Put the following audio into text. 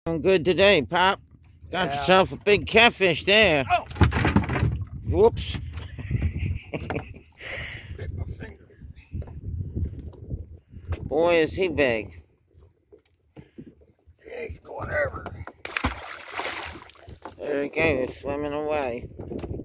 Doing good today, Pop. Got yourself a big catfish there. Oh! Whoops. Bit my finger. Boy, is he big. Yeah, he's going over. There he goes, swimming away.